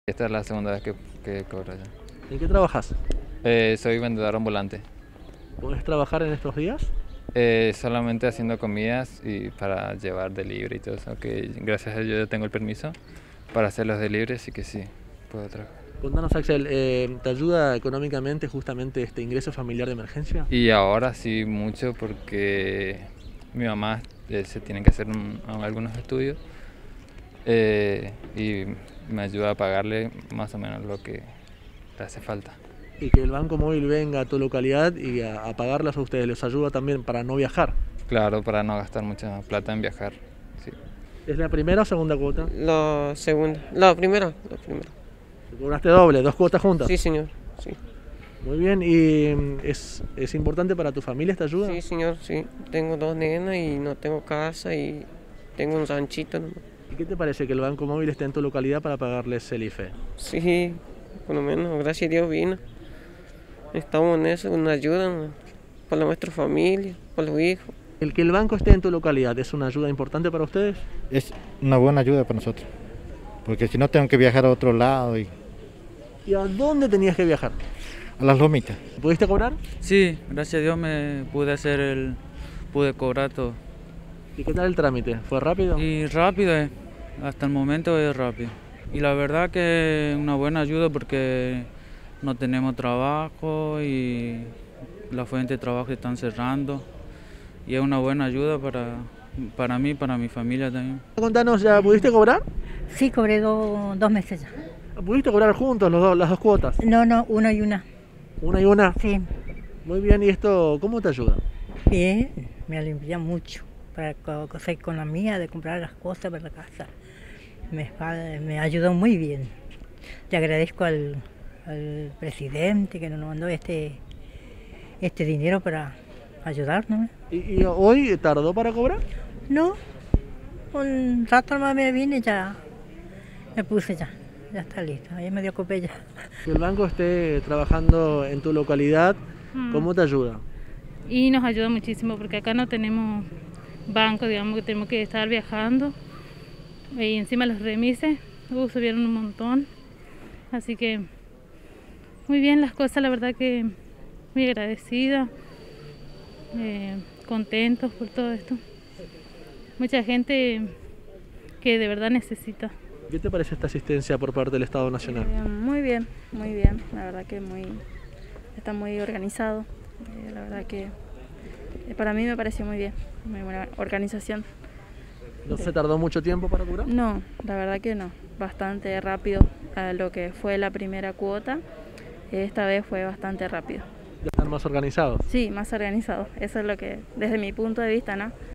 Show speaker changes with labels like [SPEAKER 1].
[SPEAKER 1] Esta es la segunda vez que cobro ya.
[SPEAKER 2] ¿En qué trabajas?
[SPEAKER 1] Soy vendedor ambulante.
[SPEAKER 2] ¿Podés trabajar en estos días?
[SPEAKER 1] Solamente haciendo comidas y para llevar delivery y todo eso, que gracias a Dios yo tengo el permiso para hacer los deliveries, así que sí, puedo trabajar.
[SPEAKER 2] Contanos, Axel, ¿te ayuda económicamente justamente este ingreso familiar de emergencia?
[SPEAKER 1] Y ahora sí mucho porque mi mamá se tiene que hacer algunos estudios y me ayuda a pagarle más o menos lo que le hace falta.
[SPEAKER 2] Y que el Banco Móvil venga a tu localidad y a pagarlas a ustedes, ¿les ayuda también para no viajar?
[SPEAKER 1] Claro, para no gastar mucha plata en viajar. Sí.
[SPEAKER 2] ¿Es la primera o segunda cuota?
[SPEAKER 3] La segunda, la primera, la primera.
[SPEAKER 2] ¿Cobraste doble, dos cuotas juntas?
[SPEAKER 3] Sí, señor, sí.
[SPEAKER 2] Muy bien, ¿y es importante para tu familia esta ayuda?
[SPEAKER 3] Sí, señor, sí. Tengo dos nenas y no tengo casa y tengo un ranchito nomás.
[SPEAKER 2] ¿Y qué te parece que el Banco Móvil esté en tu localidad para pagarles el IFE?
[SPEAKER 3] Sí, por lo menos, gracias a Dios vino. Estamos en eso, una ayuda, ¿no?, para nuestra familia, para los hijos.
[SPEAKER 2] ¿El que el banco esté en tu localidad es una ayuda importante para ustedes?
[SPEAKER 4] Es una buena ayuda para nosotros, porque si no tengo que viajar a otro lado y
[SPEAKER 2] ¿Y a dónde tenías que viajar?
[SPEAKER 4] a las lomitas.
[SPEAKER 2] ¿Pudiste cobrar?
[SPEAKER 5] Sí, gracias a Dios pude cobrar todo.
[SPEAKER 2] ¿Y qué tal el trámite? ¿Fue rápido?
[SPEAKER 5] Y rápido, hasta el momento es rápido. Y la verdad que es una buena ayuda porque no tenemos trabajo y las fuentes de trabajo están cerrando. Y es una buena ayuda para mí, para mi familia también.
[SPEAKER 2] Contanos, ¿ya pudiste cobrar?
[SPEAKER 6] Sí, cobré dos meses ya.
[SPEAKER 2] ¿Pudiste cobrar juntos las dos cuotas?
[SPEAKER 6] No, una y una.
[SPEAKER 2] ¿Una y una?
[SPEAKER 6] Sí,
[SPEAKER 2] Muy bien, ¿y esto cómo te ayuda?
[SPEAKER 6] bien, me alivia mucho para esa economía de comprar las cosas para la casa. Me ayudó muy bien. Le agradezco al presidente que nos mandó este dinero para ayudarnos.
[SPEAKER 2] ¿Y hoy tardó para cobrar?
[SPEAKER 6] No, un rato más me vine ya, me puse ya está listo, ahí me dio copia ya.
[SPEAKER 2] Que el banco esté trabajando en tu localidad, ¿cómo te ayuda?
[SPEAKER 7] Y nos ayuda muchísimo porque acá no tenemos banco, digamos que tenemos que estar viajando y encima los remises subieron un montón, así que muy bien las cosas, la verdad que muy agradecida, contentos por todo esto, mucha gente que de verdad necesita.
[SPEAKER 2] ¿Qué te parece esta asistencia por parte del Estado Nacional?
[SPEAKER 8] Muy bien, la verdad que está muy organizado, la verdad que para mí me pareció muy bien, muy buena organización.
[SPEAKER 2] ¿No se tardó mucho tiempo para cobrar?
[SPEAKER 8] No, la verdad que no, bastante rápido a lo que fue la primera cuota, esta vez fue bastante rápido.
[SPEAKER 2] ¿Ya están más organizados?
[SPEAKER 8] Sí, más organizado, eso es lo que desde mi punto de vista, ¿no?